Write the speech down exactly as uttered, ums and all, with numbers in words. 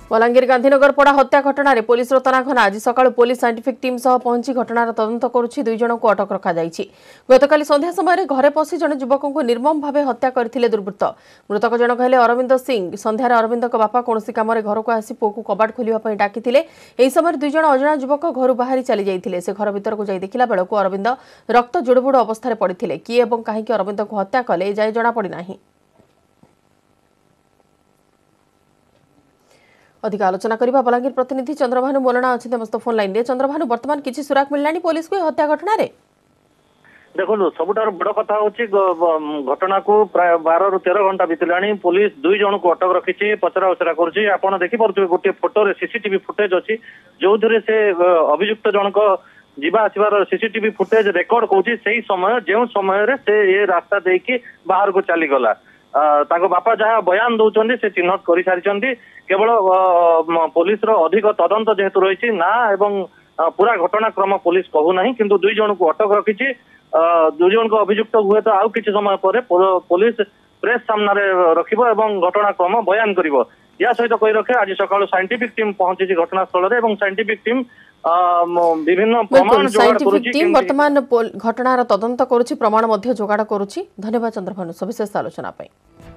बलांगीर गांधीनगर पड़ा हत्या घटना पुलिस तनाघना आज सकाळु पुलिस साइंटिफिक टीम सह पहुंची घटनार तदंत करुछि। दुई जन को अटक रखा जायछि। गतकाली संध्या समय घरे पशि जन युवक को निर्मम भावे हत्या करथिले दुर्वृत्त। मृतक जनक हेले अरविंद सिंह। संध्यार अरविंद बापा कौनसी काम घर को आसी पुओ को कबाट खोलिया डाकिथिले। एही समय दुई जन अजणा युवक घर बाहरी चली जाइथिले। से घर भीतर को जाई देखिला बेलକୁ अरविंद रक्त जुड़बुड़ अवस्था पड़िथिले। किए एवं काहेकि अरविंद को हत्या कले जाय जणा पड़ी नाही। अधिक आलोचना करबा बलांगीर प्रतिनिधि चंद्रभानु मोलना अछि समस्त फोन लाइन रे। चंद्रभानु वर्तमान किछि सुराक मिललानी पुलिस को हत्या घटना रे? देखो सबुठार बड़ कथा होची घटना को प्राय बारह रु तेरह घंटा बीतलानी। पुलिस दुई जन को अटक रखी पचरा उचरा करुछि। आपण देखि परथि गोटे फोटो रे सीसीटीवी फुटेज अछि जोधरे से अभियुक्त जनक जीवा आसीबार सीसीटीवी फुटेज रेकॉर्ड कोछि। सेही समय जेउ समय रे से ये रास्ता देकी बाहर को चली गला। ताको बापा जहाँ बयान दौरान से चिन्हट कर सारी केवल पुलिस अधिक तदंत जेहेतु रही ना एवं पूरा घटनाक्रम पुलिस कहूना किंतु दुई जन को अटक रखी। दुई जन को अभियुक्त हुए तो आउ किछि समय पर पुलिस प्रेस सामने रखिबो एवं घटनाक्रम बयान करिवो। या सहित कही रखे आज सकाळु साइंटिफिक टीम पहुंची घटनास्थल रे एवं साइंटिफिक टीम विभिन्न प्रमाण जोगाड़ करूची। टीम वर्तमान घटनार तदंत करूची प्रमाण मध्य जोगाड़ करूची। धन्यवाद चंद्रभानु सविशेष आलोचना पाई।